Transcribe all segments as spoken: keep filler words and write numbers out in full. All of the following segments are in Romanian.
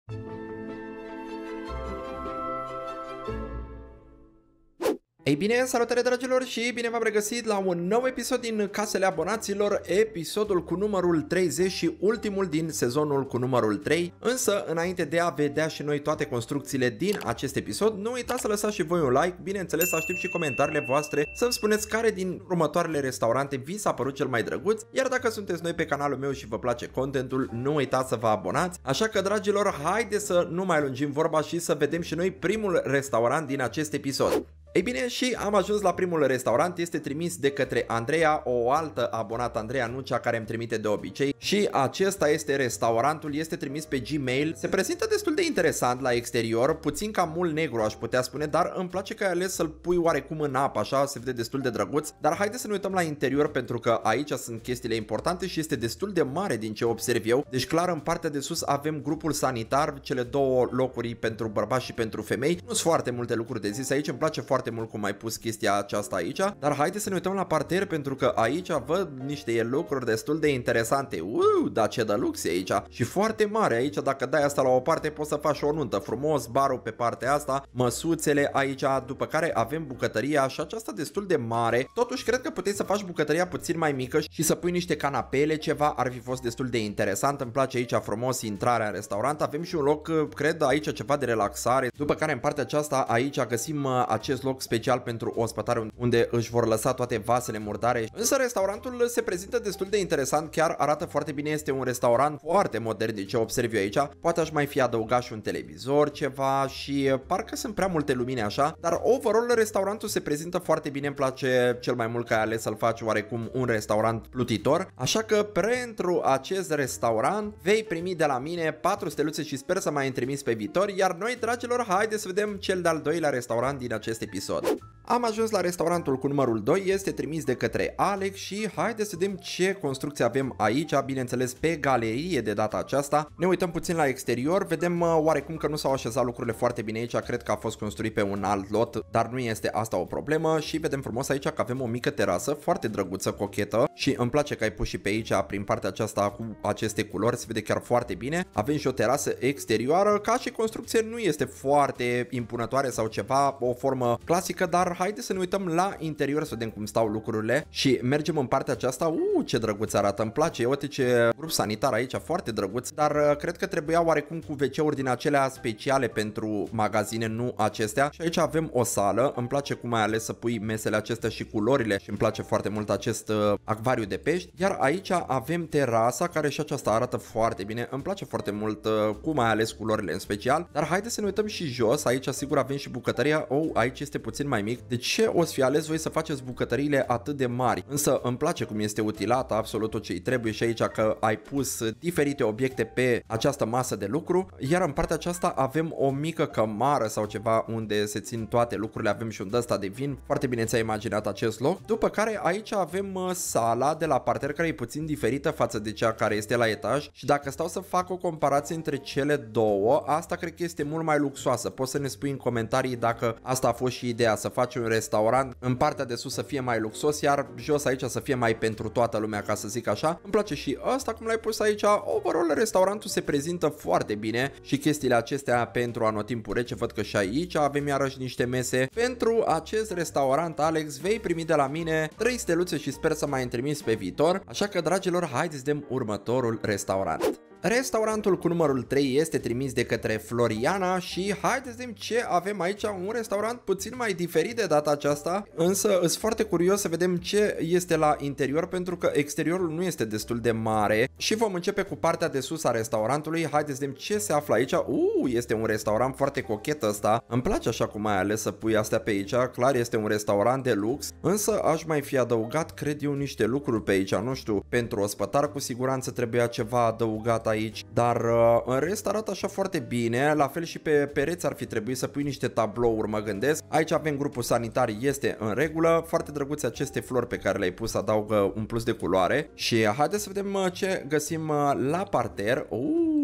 Ei bine, salutare dragilor și bine v-am regăsit la un nou episod din Casele Abonaților, episodul cu numărul treizeci și ultimul din sezonul cu numărul trei. Însă, înainte de a vedea și noi toate construcțiile din acest episod, nu uitați să lăsați și voi un like, bineînțeles aștept și comentariile voastre să-mi spuneți care din următoarele restaurante vi s-a părut cel mai drăguț, iar dacă sunteți noi pe canalul meu și vă place contentul, nu uitați să vă abonați. Așa că, dragilor, haideți să nu mai lungim vorba și să vedem și noi primul restaurant din acest episod. Ei bine, și am ajuns la primul restaurant, este trimis de către Andreea, o altă abonată, Andreea, nu cea care îmi trimite de obicei, și acesta este restaurantul, este trimis pe Gmail, se prezintă destul de interesant la exterior, puțin cam mult negru aș putea spune, dar îmi place că ai ales să-l pui oarecum în apă, așa se vede destul de drăguț, dar haideți să ne uităm la interior pentru că aici sunt chestiile importante și este destul de mare din ce observ eu, deci clar în partea de sus avem grupul sanitar, cele două locuri pentru bărbați și pentru femei, nu sunt foarte multe lucruri de zis aici, îmi place foarte foarte mult cum ai pus chestia aceasta aici, dar haideți să ne uităm la parter pentru că aici văd niște lucruri destul de interesante. Uuu, dar ce de lux e aici și foarte mare aici, dacă dai asta la o parte poți să faci o nuntă frumos, barul pe partea asta, măsuțele aici, după care avem bucătăria și aceasta destul de mare. Totuși cred că puteți să faci bucătăria puțin mai mică și să pui niște canapele, ceva, ar fi fost destul de interesant. Îmi place aici frumos intrarea în restaurant, avem și un loc, cred aici ceva de relaxare, după care în partea aceasta aici găsim acest loc special pentru ospătare unde își vor lăsa toate vasele murdare. Însă restaurantul se prezintă destul de interesant, chiar arată foarte bine, este un restaurant foarte modern de ce observ eu aici. Poate aș mai fi adăugat și un televizor, ceva, și parcă sunt prea multe lumini așa, dar overall restaurantul se prezintă foarte bine, îmi place cel mai mult că ai ales să-l faci oarecum un restaurant plutitor. Așa că pentru acest restaurant vei primi de la mine patru steluțe și sper să mai îmi trimis pe viitor, iar noi, dragilor, haideți să vedem cel de-al doilea restaurant din acest episod. Am ajuns la restaurantul cu numărul doi, este trimis de către Alex și haideți să vedem ce construcții avem aici, bineînțeles pe galerie de data aceasta. Ne uităm puțin la exterior, vedem uh, oarecum că nu s-au așezat lucrurile foarte bine aici, cred că a fost construit pe un alt lot, dar nu este asta o problemă și vedem frumos aici că avem o mică terasă foarte drăguță, cochetă, și îmi place că ai pus și pe aici, prin partea aceasta cu aceste culori, se vede chiar foarte bine. Avem și o terasă exterioară, ca și construcție nu este foarte impunătoare sau ceva, o formă clasică, dar haideți să ne uităm la interior să vedem cum stau lucrurile și mergem în partea aceasta. Uuu, ce drăguț arată, îmi place, uite ce grup sanitar aici, foarte drăguț, dar uh, cred că trebuia oarecum cu ve ce-uri din acelea speciale pentru magazine, nu acestea. Și aici avem o sală, îmi place cum ai ales să pui mesele acestea și culorile și îmi place foarte mult acest uh, acvariu de pești, iar aici avem terasa care și aceasta arată foarte bine, îmi place foarte mult uh, cum ai ales culorile în special, dar haideți să ne uităm și jos, aici sigur avem și bucătăria. Oh, aici este puțin mai mic. De ce o să fi ales voi să faceți bucătăriile atât de mari? Însă îmi place cum este utilată absolut tot ce îi trebuie și aici că ai pus diferite obiecte pe această masă de lucru, iar în partea aceasta avem o mică cămară sau ceva unde se țin toate lucrurile, avem și un ăsta de vin, foarte bine ți-ai imaginat acest loc. După care aici avem sala de la parter care e puțin diferită față de cea care este la etaj și dacă stau să fac o comparație între cele două, asta cred că este mult mai luxoasă. Poți să ne spui în comentarii dacă asta a fost și ideea, să faci un restaurant în partea de sus să fie mai luxos, iar jos aici să fie mai pentru toată lumea, ca să zic așa. Îmi place și asta cum l-ai pus aici. Overall restaurantul se prezintă foarte bine și chestiile acestea pentru anotimpul rece, văd că și aici avem iarăși niște mese. Pentru acest restaurant, Alex, vei primi de la mine trei steluțe și sper să mai îmi trimis pe viitor. Așa că, dragilor, haideți să vedem următorul restaurant. Restaurantul cu numărul trei este trimis de către Floriana și haideți să vedem ce avem aici, un restaurant puțin mai diferit de data aceasta, însă sunt foarte curios să vedem ce este la interior pentru că exteriorul nu este destul de mare și vom începe cu partea de sus a restaurantului. Haideți să vedem ce se află aici. Uuu, este un restaurant foarte cochet ăsta, îmi place așa cum ai ales să pui astea pe aici, clar este un restaurant de lux, însă aș mai fi adăugat, cred eu, niște lucruri pe aici, nu știu, pentru ospătar cu siguranță trebuia ceva adăugat aici, dar uh, în rest arată așa foarte bine, la fel și pe pereți ar fi trebuit să pui niște tablouri, mă gândesc. Aici avem grupul sanitar, este în regulă, foarte drăguțe aceste flori pe care le-ai pus, adaugă un plus de culoare și haideți să vedem uh, ce găsim uh, la parter. Uuu,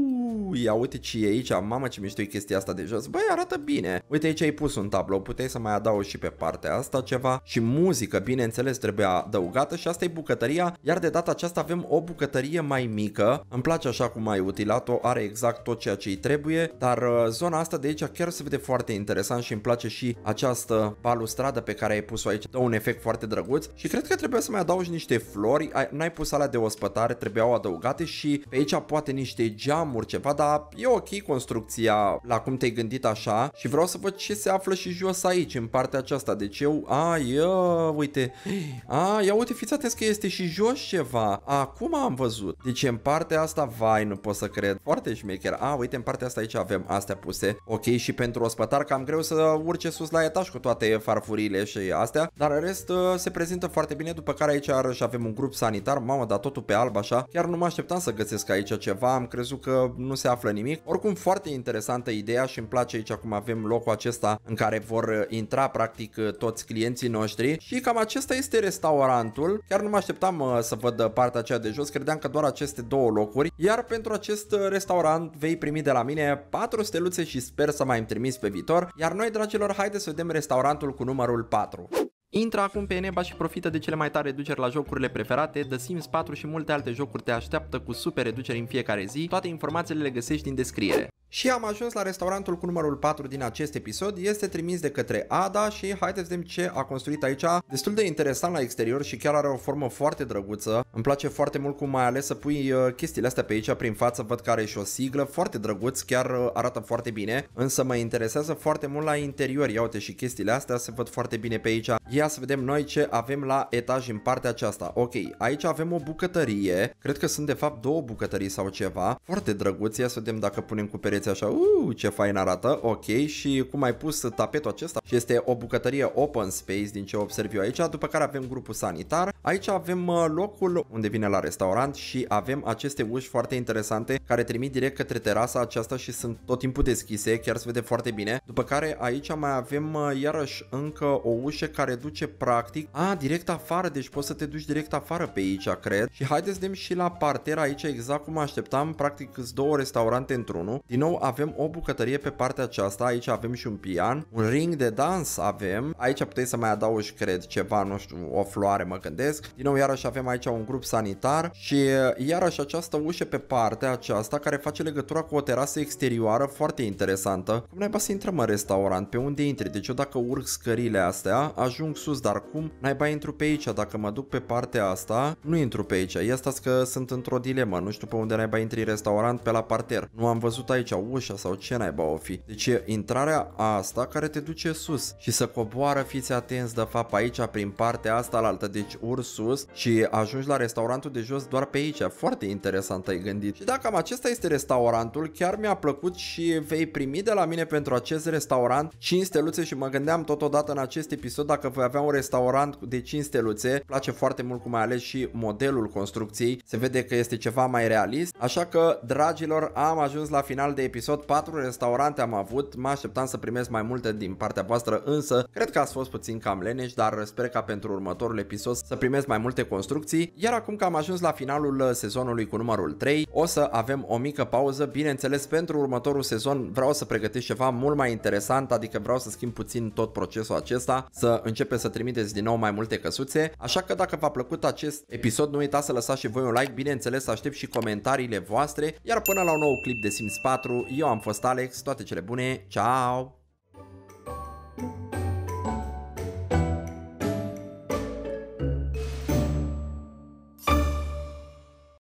Uuu, ia uite ce e aici, mamă ce mișto e chestia asta de jos. Băi, arată bine. Uite aici ai pus un tablou, puteai să mai adaugi și pe partea asta ceva. Și muzică, bineînțeles, trebuie adăugată și asta e bucătăria. Iar de data aceasta avem o bucătărie mai mică. Îmi place așa cum ai utilat-o, are exact tot ceea ce îi trebuie. Dar uh, zona asta de aici chiar se vede foarte interesant și îmi place și această balustradă pe care ai pus-o aici. Dă un efect foarte drăguț. Și cred că trebuie să mai adaugi niște flori. N-ai pus alea de ospătare, trebuiau adăugate și pe aici poate niște geamuri, ceva, dar e ok construcția la cum te-ai gândit așa și vreau să văd ce se află și jos aici, în partea aceasta. Deci eu, a, ia, uite, a, ia uite, fiți atenți că este și jos ceva. Acum am văzut. Deci în partea asta, vai, nu pot să cred. Foarte șmecher. A, uite, în partea asta aici avem astea puse. Ok, și pentru ospătar cam greu să urce sus la etaj cu toate farfurile și astea, dar în rest se prezintă foarte bine, după care aici iarăși avem un grup sanitar. Mamă, dar totul pe alb așa. Chiar nu mă așteptam să găsesc aici ceva, am crezut că nu se află nimic. Oricum, foarte interesantă ideea și îmi place aici cum avem locul acesta în care vor intra practic toți clienții noștri și cam acesta este restaurantul. Chiar nu mă așteptam uh, să văd partea aceea de jos, credeam că doar aceste două locuri, iar pentru acest restaurant vei primi de la mine patru steluțe și sper să mai îmi trimis pe viitor. Iar noi, dragilor, haideți să vedem restaurantul cu numărul patru. Intră acum pe Eneba și profită de cele mai tari reduceri la jocurile preferate. The Sims patru și multe alte jocuri te așteaptă cu super reduceri în fiecare zi. Toate informațiile le găsești în descriere. Și am ajuns la restaurantul cu numărul patru din acest episod. Este trimis de către Ada și haideți să vedem ce a construit aici. Destul de interesant la exterior și chiar are o formă foarte drăguță. Îmi place foarte mult cum mai ales să pui chestiile astea pe aici prin față. Văd că are și o siglă, foarte drăguț, chiar arată foarte bine. Însă mă interesează foarte mult la interior. Ia uite și chestiile astea se văd foarte bine pe aici. Ia să vedem noi ce avem la etaj în partea aceasta. Ok, aici avem o bucătărie. Cred că sunt de fapt două bucătării sau ceva. Foarte drăguț. Ia să vedem dacă punem cu pereți așa, uh, ce fain arată, ok, și cum ai pus tapetul acesta și este o bucătărie open space din ce observ eu aici, după care avem grupul sanitar, aici avem locul unde vine la restaurant și avem aceste uși foarte interesante care trimit direct către terasa aceasta și sunt tot timpul deschise, chiar se vede foarte bine, după care aici mai avem iarăși încă o ușă care duce practic, a, direct afară, deci poți să te duci direct afară pe aici, cred, și haideți să vedem și la parter aici exact cum așteptam, practic sunt două restaurante într-unul, din nou avem o bucătărie pe partea aceasta, aici avem și un pian, un ring de dans avem, aici puteți să mai adaugi, cred, ceva, nu știu, o floare mă gândesc, din nou iarăși avem aici un grup sanitar și iarăși această ușă pe partea aceasta care face legătura cu o terasă exterioară foarte interesantă. Cum naiba să intrăm în restaurant, pe unde intri? Deci eu dacă urc scările astea, ajung sus, dar cum naiba intru pe aici? Dacă mă duc pe partea asta, nu intru pe aici, ia stați că sunt într-o dilemă, nu știu pe unde naiba intri restaurant, pe la parter, nu am văzut aici ușa sau ce naiba o fi. Deci e intrarea asta care te duce sus și să coboară, fiți atenți de fapt aici prin partea asta la altă, deci ur sus și ajungi la restaurantul de jos doar pe aici. Foarte interesant ai gândit. Și dacă acesta este restaurantul, chiar mi-a plăcut și vei primi de la mine pentru acest restaurant cinci steluțe și mă gândeam totodată în acest episod dacă voi avea un restaurant de cinci steluțe. Îmi place foarte mult cum ai ales și modelul construcției. Se vede că este ceva mai realist. Așa că, dragilor, am ajuns la final de episod. Patru restaurante am avut, mă așteptam să primesc mai multe din partea voastră, însă cred că ați fost puțin cam leneși, dar sper ca pentru următorul episod să primesc mai multe construcții. Iar acum că am ajuns la finalul sezonului cu numărul trei, o să avem o mică pauză. Bineînțeles, pentru următorul sezon vreau să pregătesc ceva mult mai interesant, adică vreau să schimb puțin tot procesul acesta, să începem să trimiteți din nou mai multe căsuțe. Așa că dacă v-a plăcut acest episod, nu uitați să lăsați și voi un like, bineînțeles aștept și comentariile voastre, iar până la un nou clip de Sims patru, eu am fost Alex, toate cele bune, ciao!